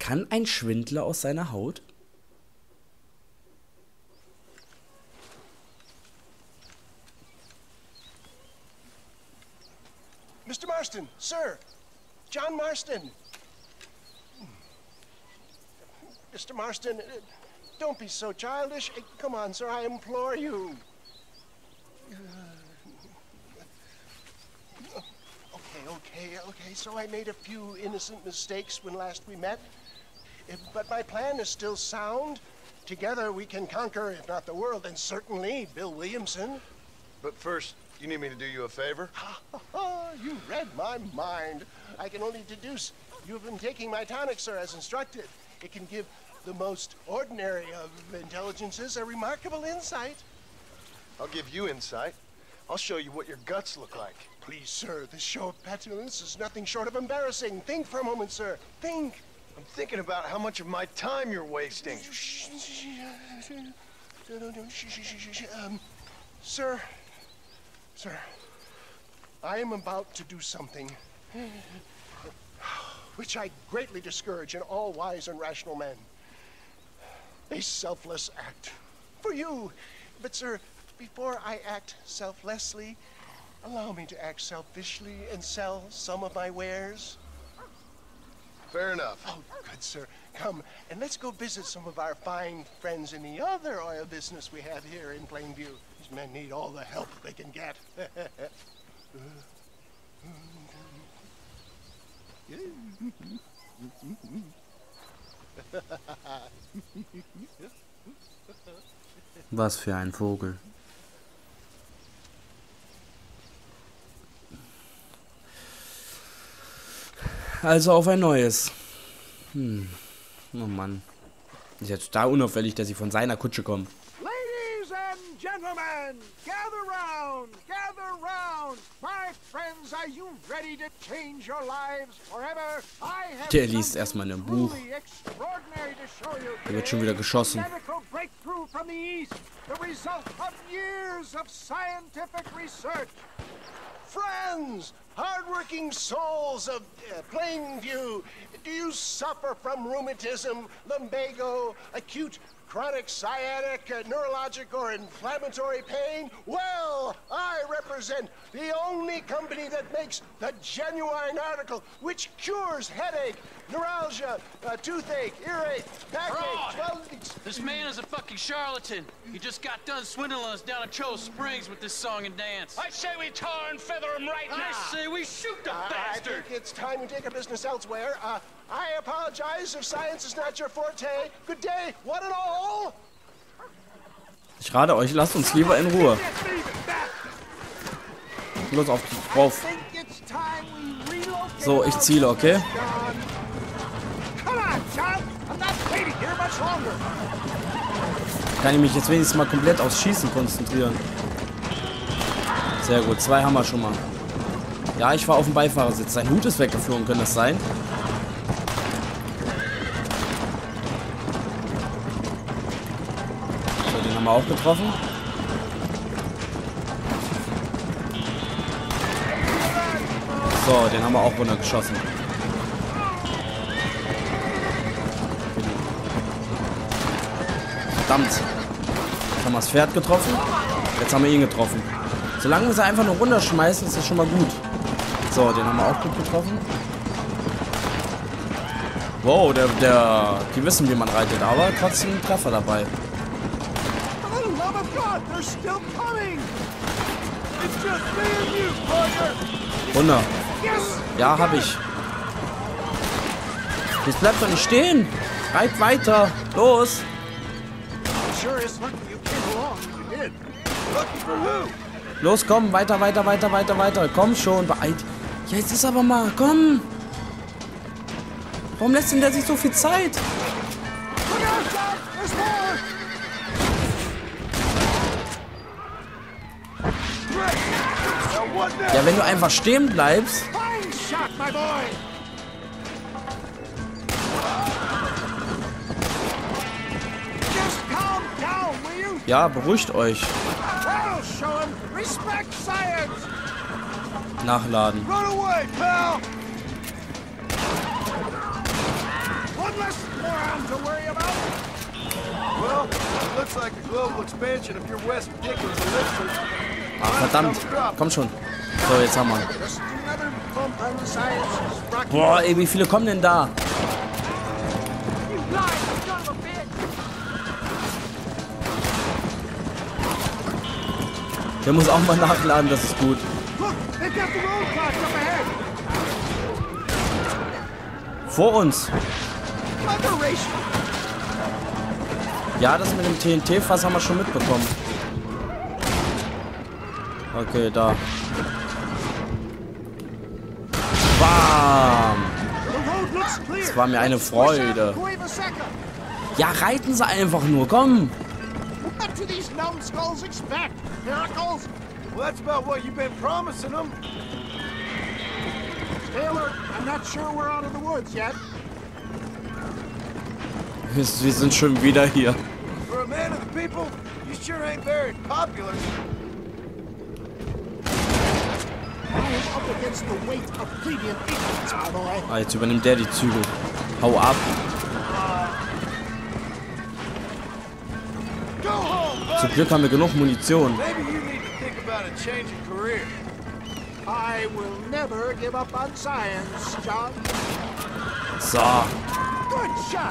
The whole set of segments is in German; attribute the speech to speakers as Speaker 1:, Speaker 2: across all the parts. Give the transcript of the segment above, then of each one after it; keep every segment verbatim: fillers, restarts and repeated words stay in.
Speaker 1: Kann ein Schwindler aus seiner Haut?
Speaker 2: Mister Marston, Sir. John Marston. Mister Marston, don't be so childish. Come on, sir, I implore you. Okay, okay, okay, so I made a few innocent mistakes when last we met. But my plan is still sound. Together we can conquer, if not the world, then certainly Bill Williamson.
Speaker 3: But first, you need me to do you a favor?
Speaker 2: You read my mind. I can only deduce you have been taking my tonic, sir, as instructed. It can give the most ordinary of intelligences a remarkable insight.
Speaker 3: I'll give you insight. I'll show you what your guts look like.
Speaker 2: Please, sir, this show of petulance is nothing short of embarrassing. Think for a moment, sir. Think.
Speaker 3: I'm thinking about how much of my time you're wasting.
Speaker 2: Um, sir, sir, I am about to do something which I greatly discourage in all wise and rational men. A selfless act for you. But, sir, before I act selflessly, allow me to act selfishly and sell some of my wares.
Speaker 3: Fair enough.
Speaker 2: Oh, good, sir. Come, and let's go visit some of our fine friends in the other oil business we have here in Plainview. These men need all the help they can get.
Speaker 1: Was für ein Vogel. Also auf ein neues. Hm. Oh Mann. Ist jetzt total unauffällig, dass sie von seiner Kutsche kommen.
Speaker 4: Ladies and gentlemen, gather round, gather round. My friends, are you ready to change your lives forever? I have
Speaker 1: Der liest erstmal ein Buch. Da wird schon wieder geschossen.
Speaker 4: Medical breakthrough from the East, the result of years of scientific research.
Speaker 2: Friends, hardworking souls of uh, Plainview, do you suffer from rheumatism, lumbago, acute chronic sciatic, uh, neurologic, or inflammatory pain? Well, I represent the only company that makes the genuine article which cures headache, neuralgia, uh, toothache, earache, backache, swelling.
Speaker 5: This man is a fucking charlatan. He just got done swindling us down at Cho Springs with this song and dance.
Speaker 6: I say we tar and feather him right now.
Speaker 5: I say we shoot the
Speaker 2: I
Speaker 5: bastard.
Speaker 2: think it's time we take our business elsewhere. Uh, I apologize if science is not your forte. Good day, one and all.
Speaker 1: Ich rate euch, lasst uns lieber in Ruhe. Los auf drauf. So, ich ziele, okay? Kann ich mich jetzt wenigstens mal komplett aufs Schießen konzentrieren. Sehr gut, zwei haben wir schon mal. Ja, ich war auf dem Beifahrersitz. Sein Hut ist weggeflogen, könnte das sein? So, den haben wir auch getroffen. So, den haben wir auch runtergeschossen. Verdammt. Jetzt haben wir das Pferd getroffen. Jetzt haben wir ihn getroffen. Solange wir sie einfach nur runterschmeißen, ist das schon mal gut. So, den haben wir auch gut getroffen. Wow, der, der, die wissen, wie man reitet, aber trotzdem ein Treffer dabei. Wunder. Ja, hab ich. Jetzt bleibt doch nicht stehen. Reit weiter. Los. Los, komm. Weiter, weiter, weiter, weiter, weiter. Komm schon. Beeilt. Ja, jetzt ist aber mal. Komm. Warum lässt denn der sich so viel Zeit? Ja, wenn du einfach stehen bleibst. Ja, beruhigt euch. Nachladen.
Speaker 4: one to worry about.
Speaker 3: Well, it looks like a global expansion of your West Dickens elixirs.
Speaker 1: Ah, verdammt. Komm schon. So, jetzt haben wir.
Speaker 4: Just another bump on the science's rocky.
Speaker 1: Boah, ey, wie viele kommen denn da?
Speaker 4: You lied, son of a bitch!
Speaker 1: Der muss auch mal nachladen, das ist gut.
Speaker 4: Look, they've got the roadblocks up ahead.
Speaker 1: Vor uns.
Speaker 4: Moderation.
Speaker 1: Ja, das mit dem T N T-Fass haben wir schon mitbekommen. Okay, da. Bam!
Speaker 4: The road looks clear.
Speaker 1: Das war mir eine Freude.
Speaker 4: Cueva Seca.
Speaker 1: Ja, reiten Sie einfach nur, komm!
Speaker 4: What do these numbskulls expect? Miracles?
Speaker 3: Well, that's about what you've been promising them.
Speaker 4: Taylor, I'm not sure we're out of the woods yet.
Speaker 1: Wir, wir sind schon wieder hier.
Speaker 3: For a man of the people, you sure ain't very popular.
Speaker 4: I am up against the weight of plebeian ignorance, my boy.
Speaker 1: Ah, jetzt übernimmt der die Zügel. Hau ab.
Speaker 3: Go home, buddy.
Speaker 1: Zum Glück haben wir genug Munition.
Speaker 3: Maybe you need to think about a change of career.
Speaker 4: I will never give up on science, John.
Speaker 1: So.
Speaker 4: Good shot.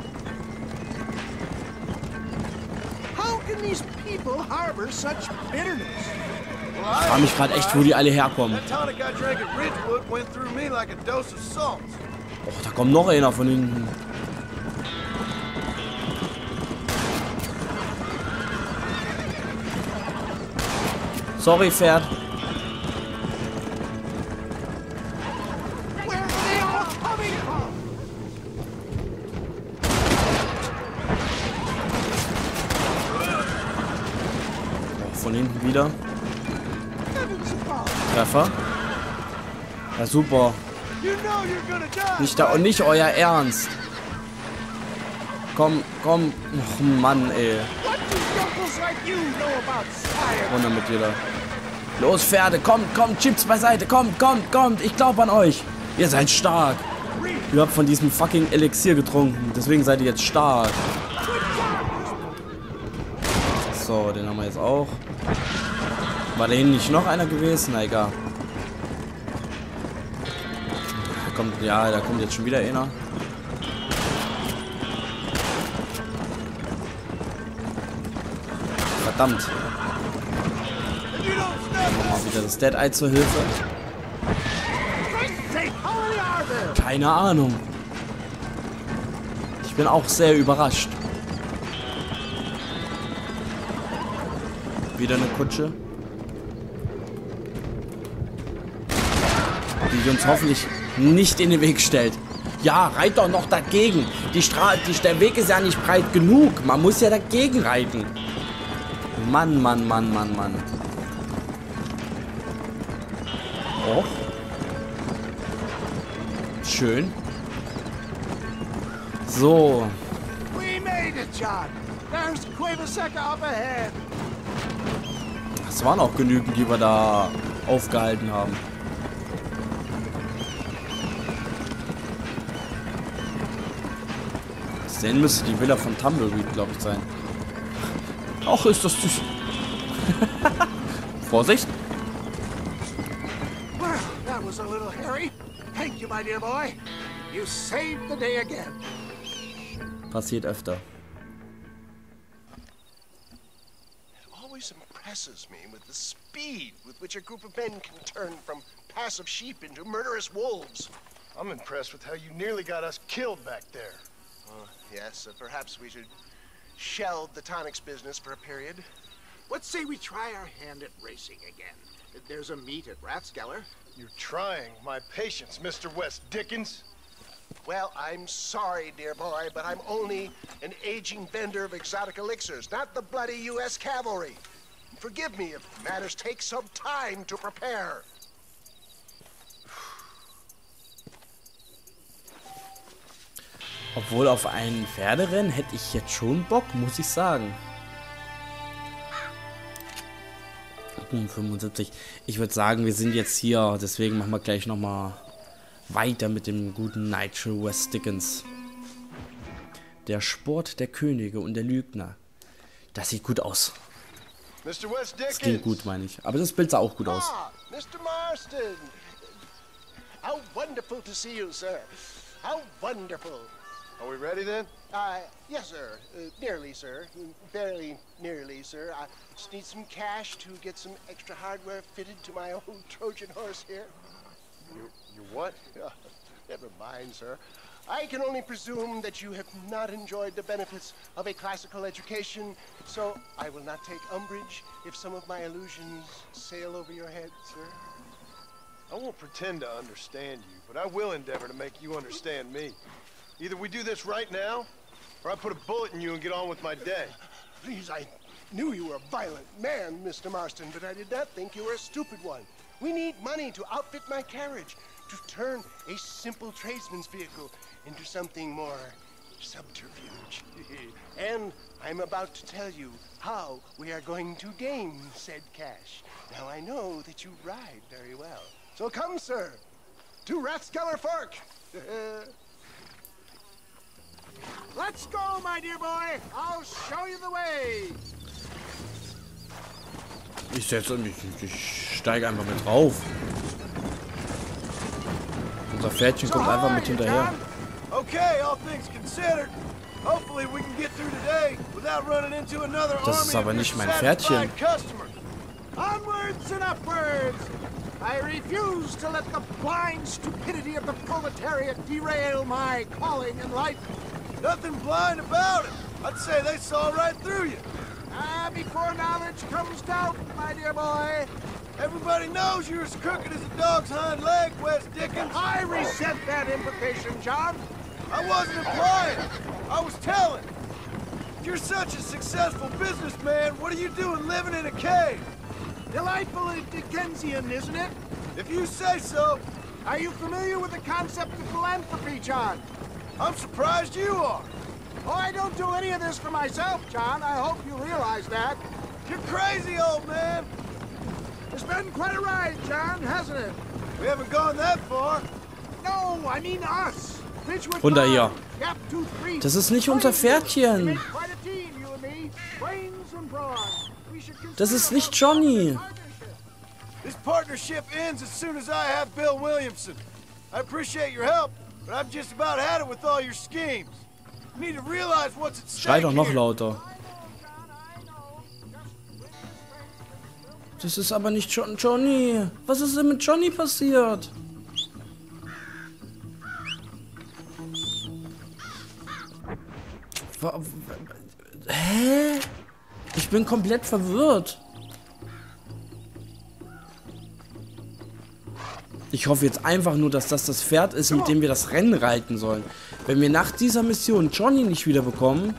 Speaker 4: How can these people harbor such bitterness?
Speaker 3: Well,
Speaker 1: Ich frage mich gerade echt, wo die alle herkommen.
Speaker 3: That tonic I drank at Ridgewood went through me like a dose of salt.
Speaker 1: Oh, da kommt noch einer von hinten. Sorry, Pferd.
Speaker 4: Where are they all coming from?
Speaker 1: Oh, von hinten wieder.
Speaker 4: Heavens above.
Speaker 1: Treffer. Ja, super.
Speaker 3: You know you're gonna die.
Speaker 1: Nicht da und nicht euer Ernst. Komm, komm. Och, Mann, ey.
Speaker 4: What do yokels like you know about science?
Speaker 1: Runter mit dir da. Los, Pferde, kommt, kommt, Chips beiseite, kommt, kommt, kommt. Ich glaube an euch. Ihr seid stark. Ihr habt von diesem fucking Elixier getrunken. Deswegen seid ihr jetzt stark. So, den haben wir jetzt auch. War da hinten nicht noch einer gewesen? Na, egal. Da kommt, ja, da kommt jetzt schon wieder einer. Verdammt. Mal wieder das Dead Eye zur Hilfe. Keine Ahnung. Ich bin auch sehr überrascht. Wieder eine Kutsche. Die uns hoffentlich nicht in den Weg stellt. Ja, reit doch noch dagegen. Die Stra die, der Weg ist ja nicht breit genug. Man muss ja dagegen reiten. Mann, Mann, Mann, Mann, Mann. Oh. Schön. So.
Speaker 4: We made it, John. There's Cueva Seca up ahead.
Speaker 1: Das waren auch genügend, die wir da aufgehalten haben. Das sehen müsste die Villa von Tumbleweed, glaube ich, sein. Auch ist das süß. Vorsicht.
Speaker 4: Well, that was a little hairy. Thank you, my dear boy. You saved the day again.
Speaker 1: Passiert öfter.
Speaker 2: It always impresses me with the speed with which a group of men can turn from passive sheep into murderous wolves.
Speaker 3: I'm impressed with how you nearly got us killed back there.
Speaker 2: Uh, yes, uh, perhaps we should shelve the tonics business for a period.
Speaker 4: Let's say we try our hand at racing again. There's a meet at Rathskeller.
Speaker 3: You're trying my patience, Mister West Dickens.
Speaker 2: Well, I'm sorry, dear boy, but I'm only an aging vendor of exotic elixirs, not the bloody U S cavalry. Forgive me if matters take some time to prepare.
Speaker 1: Obwohl auf ein Pferderennen hätte ich jetzt schon Bock, muss ich sagen. Hm, fünfundsiebzig. Ich würde sagen, wir sind jetzt hier, deswegen machen wir gleich nochmal weiter mit dem guten Nigel West Dickens. Der Sport der Könige und der Lügner. Das sieht gut aus.
Speaker 2: Mister West Dickens.
Speaker 1: Das klingt gut, meine ich. Aber das Bild sah auch gut aus.
Speaker 2: Ah, Mister Marston. How wonderful to see you, sir. How wonderful.
Speaker 3: Are we ready then?
Speaker 2: Uh, yes, sir. Uh, nearly, sir. Barely nearly, sir. I just need some cash to get some extra hardware fitted to my old Trojan horse here.
Speaker 3: You, you what?
Speaker 2: Uh, never mind, sir. I can only presume that you have not enjoyed the benefits of a classical education, so I will not take umbrage if some of my illusions sail over your head, sir.
Speaker 3: I won't pretend to understand you, but I will endeavor to make you understand me. Either we do this right now, or I put a bullet in you and get on with my day.
Speaker 2: Please, I knew you were a violent man, Mister Marston, but I did not think you were a stupid one. We need money to outfit my carriage, to turn a simple tradesman's vehicle into something more subterfuge. And I'm about to tell you how we are going to gain said cash. Now, I know that you ride very well. So come, sir, to Rathskeller Fork.
Speaker 4: Let's go, my dear boy. I'll show you the way.
Speaker 1: Ich setze mich, ich steige einfach mit drauf. Unser Pferdchen kommt einfach mit hinterher.
Speaker 3: Okay, all things considered. Hopefully we can get through today without running into another army.
Speaker 1: Das ist aber nicht mein
Speaker 3: of
Speaker 1: Pferdchen.
Speaker 3: customers.
Speaker 4: Onwards and upwards. I refuse to let the blind stupidity of the proletariat derail my calling in life.
Speaker 3: Nothing blind about it. I'd say they saw right through you.
Speaker 4: Ah, before knowledge comes doubt, my dear boy.
Speaker 3: Everybody knows you're as crooked as a dog's hind leg, West Dickens.
Speaker 4: I resent that implication, John.
Speaker 3: I wasn't implying. I was telling. If you're such a successful businessman, what are you doing living in a cave?
Speaker 4: Delightfully Dickensian, isn't it?
Speaker 3: If you say so.
Speaker 4: Are you familiar with the concept of philanthropy, John?
Speaker 3: I'm surprised you are.
Speaker 4: Oh, I don't do any of this for myself, John. I hope you realize that.
Speaker 3: You're crazy, old man.
Speaker 4: It's been quite a ride, John, hasn't it?
Speaker 3: We haven't gone that far.
Speaker 4: No, I mean us. Ridgewood
Speaker 1: Runter hier.
Speaker 4: Farm, Gap two three.
Speaker 1: Das ist nicht unser Pferdchen.
Speaker 4: We make quite a team, you and me. Brains and brawn. We should
Speaker 1: Das ist
Speaker 4: consider
Speaker 1: nicht Johnny.
Speaker 3: This partnership ends as soon as I have Bill Williamson. I appreciate your help, but I've just about had it with all your schemes. You need to realize what's at stake.
Speaker 1: Schrei doch noch
Speaker 3: here.
Speaker 1: lauter. Das ist aber nicht John Johnny. Was ist denn mit Johnny passiert? Wa- wa- Hä? Ich bin komplett verwirrt. Ich hoffe jetzt einfach nur, dass das das Pferd ist, mit dem wir das Rennen reiten sollen. Wenn wir nach dieser Mission Johnny nicht wieder bekommen,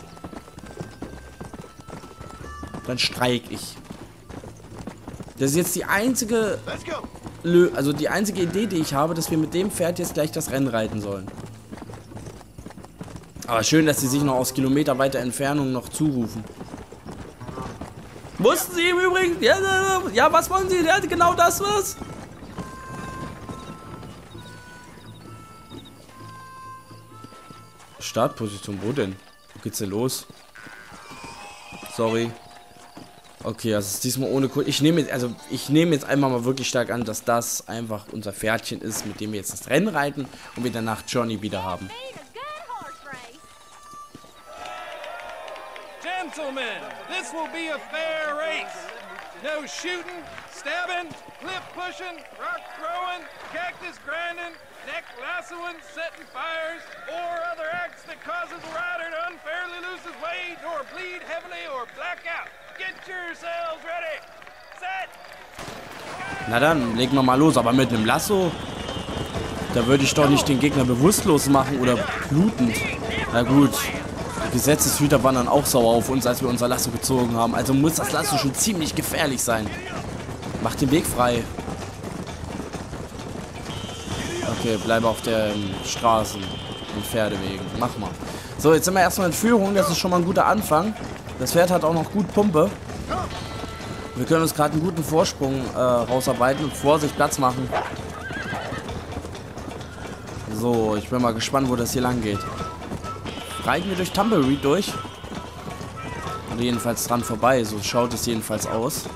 Speaker 1: dann streik ich. Das ist jetzt die einzige,
Speaker 3: Let's go.
Speaker 1: Lö also die einzige Idee, die ich habe, dass wir mit dem Pferd jetzt gleich das Rennen reiten sollen. Aber schön, dass sie sich noch aus Kilometer weiter Entfernung noch zurufen. Wussten Sie im Übrigen? Ja, ja, was wollen Sie? Ja, genau das was? Startposition, wo denn? Wo geht's denn los? Sorry. Okay, also es ist diesmal ohne Kurs. Ich nehme jetzt, also ich nehme jetzt einmal mal wirklich stark an, dass das einfach unser Pferdchen ist, mit dem wir jetzt das Rennen reiten und wir danach Johnny wieder haben.
Speaker 7: Gentlemen, this will be a fair race. No shooting, stabbing, cliff pushing, rock throwing, cactus grinding, neck lassoing, setting fires, or other acts that causes a rider to unfairly lose his way, or bleed heavily, or black out. Get yourselves ready. Set.
Speaker 1: Na dann, legen wir mal los, aber mit einem Lasso, da würde ich doch nicht den Gegner bewusstlos machen oder blutend. Na gut, die Gesetzeshüter waren dann auch sauer auf uns, als wir unser Lasso gezogen haben. Also muss das Lasso schon ziemlich gefährlich sein. Macht den Weg frei. Okay, bleibe auf den Straßen und Pferdewegen. Mach mal. So, jetzt sind wir erstmal in Führung. Das ist schon mal ein guter Anfang. Das Pferd hat auch noch gut Pumpe. Wir können uns gerade einen guten Vorsprung äh, rausarbeiten und Vorsicht Platz machen. So, ich bin mal gespannt, wo das hier lang geht. reiten wir durch Tumbleweed durch. Oder jedenfalls dran vorbei. So schaut es jedenfalls aus.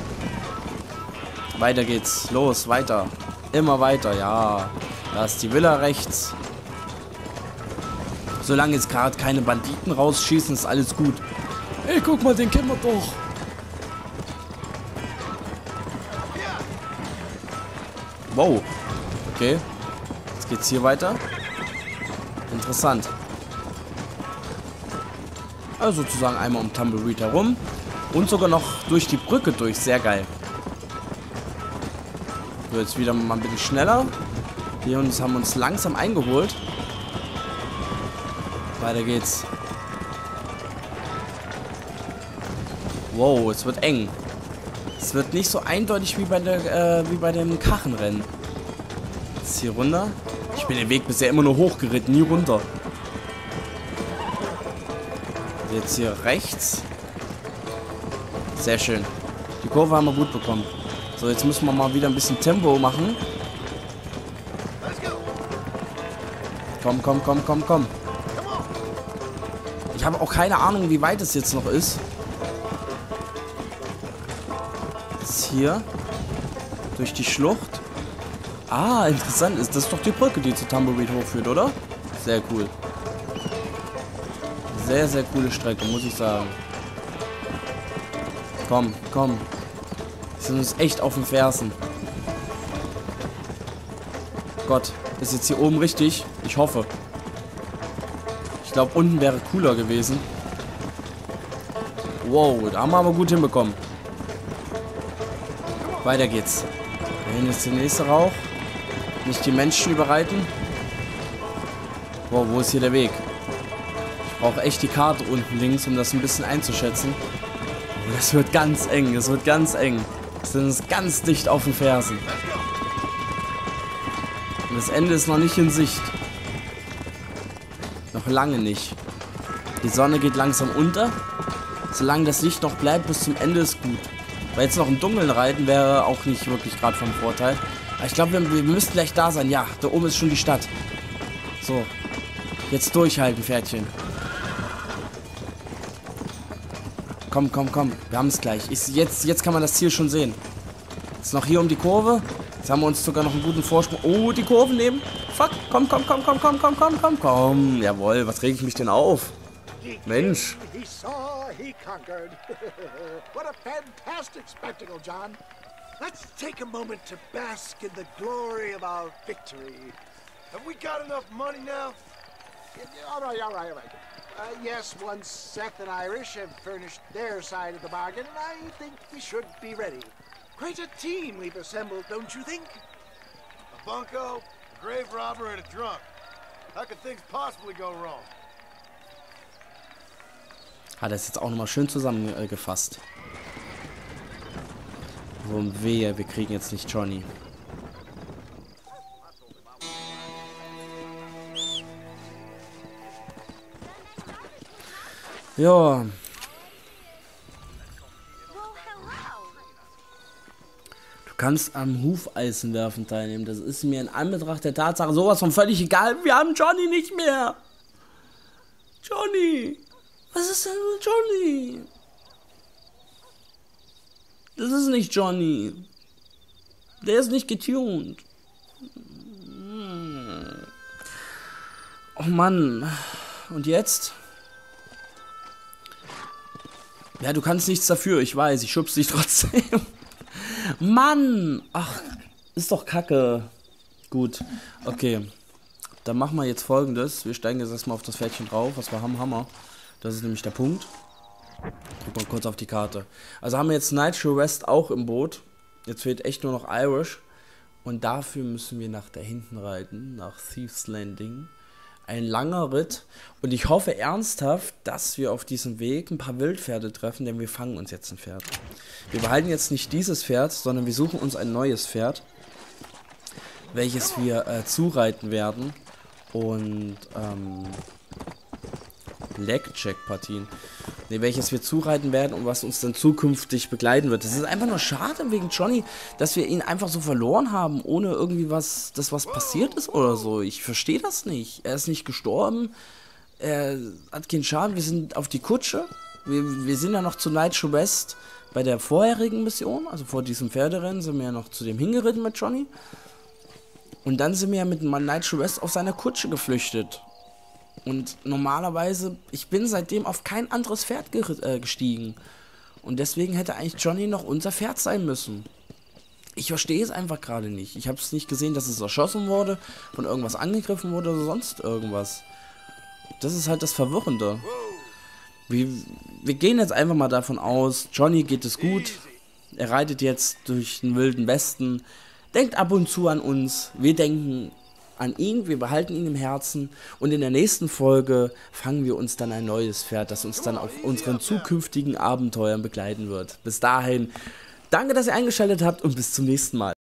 Speaker 1: Weiter geht's. Los, weiter. Immer weiter, ja. Da ist die Villa rechts. Solange jetzt gerade keine Banditen rausschießen, ist alles gut. Ey, guck mal, den kennen wir doch. Wow. Okay. Jetzt geht's hier weiter. Interessant. Also sozusagen einmal um Tumbleweed herum. Und sogar noch durch die Brücke durch. Sehr geil. So, jetzt wieder mal ein bisschen schneller. Wir uns, haben uns langsam eingeholt. Weiter geht's. Wow, es wird eng. Es wird nicht so eindeutig wie bei, der, äh, wie bei dem Kachenrennen. Jetzt hier runter. Ich bin den Weg bisher immer nur hochgeritten, nie runter. Jetzt hier rechts. Sehr schön. Die Kurve haben wir gut bekommen. So, jetzt müssen wir mal wieder ein bisschen Tempo machen. Komm, komm, komm, komm, komm. Ich habe auch keine Ahnung, wie weit es jetzt noch ist. Jetzt hier. Durch die Schlucht. Ah, interessant. Ist das doch die Brücke, die zu Tumbleweed hochführt, oder? Sehr cool. Sehr, sehr coole Strecke, muss ich sagen. Komm, komm. Wir sind uns echt auf den Fersen. Gott, ist jetzt hier oben richtig? Ich hoffe. Ich glaube, unten wäre cooler gewesen. Wow, da haben wir aber gut hinbekommen. Weiter geht's. Da hinten ist der nächste Rauch. Nicht die Menschen überreiten. Wow, wo ist hier der Weg? Ich brauche echt die Karte unten links, um das ein bisschen einzuschätzen. Oh, das wird ganz eng, das wird ganz eng. Wir sind uns ganz dicht auf den Fersen. Und das Ende ist noch nicht in Sicht. Noch lange nicht. Die Sonne geht langsam unter. Solange das Licht noch bleibt bis zum Ende ist gut. Weil jetzt noch im Dunkeln reiten wäre auch nicht wirklich gerade vom Vorteil. Aber ich glaube, wir, wir müssten gleich da sein. Ja, da oben ist schon die Stadt. So. Jetzt durchhalten, Pferdchen. Komm, komm, komm. Wir haben es gleich. Ich, jetzt, jetzt kann man das Ziel schon sehen. Jetzt noch hier um die Kurve. Jetzt haben wir uns sogar noch einen guten Vorsprung. Oh, die Kurven nehmen. Fuck. Komm, komm, komm, komm, komm, komm, komm, komm, komm. Jawohl, was reg ich mich denn auf? Mensch.
Speaker 4: He saw, he conquered. What a fantastic spectacle, John. Let's take a moment to bask in the glory of our victory.
Speaker 3: Have we got enough money now?
Speaker 4: All right, all right, all right. Uh, yes, once Seth and Irish have furnished their side of the bargain, I think we should be ready. Quite a team we've assembled, don't you think?
Speaker 3: A bunco, a grave robber, and a drunk. How could things possibly go wrong?
Speaker 1: Hat er es jetzt auch nochmal schön zusammengefasst. So ein Wehe, wir kriegen jetzt nicht Johnny. Ja. Du kannst am Hufeisenwerfen teilnehmen. Das ist mir in Anbetracht der Tatsache sowas von völlig egal. Wir haben Johnny nicht mehr. Johnny. Was ist denn mit Johnny? Das ist nicht Johnny. Der ist nicht getuned. Oh Mann. Und jetzt? Ja, du kannst nichts dafür, ich weiß. Ich schub's dich trotzdem. Mann! Ach, ist doch kacke. Gut. Okay. Dann machen wir jetzt Folgendes. Wir steigen jetzt erstmal auf das Pferdchen drauf. Was wir haben, Hammer. Das ist nämlich der Punkt. Guck mal kurz auf die Karte. Also haben wir jetzt Nitro West auch im Boot. Jetzt fehlt echt nur noch Irish. Und dafür müssen wir nach da hinten reiten. Nach Thieves Landing. Ein langer Ritt. Und ich hoffe ernsthaft, dass wir auf diesem Weg ein paar Wildpferde treffen. Denn wir fangen uns jetzt ein Pferd. Wir behalten jetzt nicht dieses Pferd, sondern wir suchen uns ein neues Pferd. Welches wir äh, zureiten werden. Und ähm... Blackjack-Partien. Ne, welches wir zureiten werden und was uns dann zukünftig begleiten wird. Es ist einfach nur schade wegen Johnny, dass wir ihn einfach so verloren haben, ohne irgendwie was, dass was passiert ist oder so. Ich verstehe das nicht. Er ist nicht gestorben. er hat keinen Schaden, wir sind auf die Kutsche. Wir, wir sind ja noch zu Nitro West bei der vorherigen Mission, also vor diesem Pferderennen sind wir ja noch zu dem hingeritten mit Johnny. Und dann sind wir ja mit Nitro West auf seiner Kutsche geflüchtet. Und normalerweise, ich bin seitdem auf kein anderes Pferd äh, gestiegen. Und deswegen hätte eigentlich Johnny noch unser Pferd sein müssen. Ich verstehe es einfach gerade nicht. Ich habe es nicht gesehen, dass es erschossen wurde, von irgendwas angegriffen wurde oder sonst irgendwas. Das ist halt das Verwirrende. Wir, wir gehen jetzt einfach mal davon aus, Johnny geht es gut. Er reitet jetzt durch den wilden Westen. Denkt ab und zu an uns. Wir denken an ihn, wir behalten ihn im Herzen. Und in der nächsten Folge fangen wir uns dann ein neues Pferd, das uns dann auf unseren zukünftigen Abenteuern begleiten wird. Bis dahin, danke, dass ihr eingeschaltet habt und bis zum nächsten Mal.